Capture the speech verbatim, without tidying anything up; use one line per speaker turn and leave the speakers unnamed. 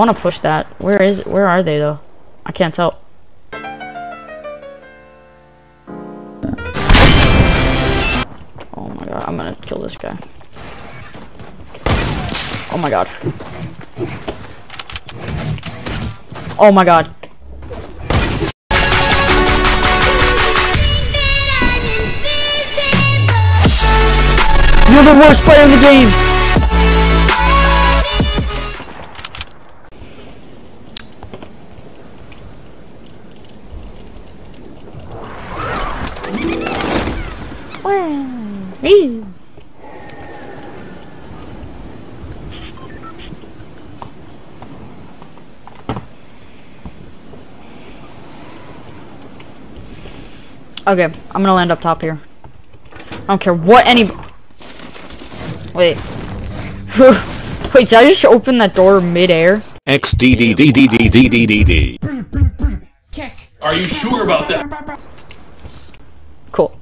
want to push that. Where is? Where are they though? I can't tell. Oh my god! I'm gonna kill this guy. Oh my god. Oh my god. You're the worst player in the game! Okay, I'm gonna land up top here. I don't care what any. Wait. Wait, did I just open that door mid-air?
X D D D D D D D D D.
Are you sure about that?
Cool.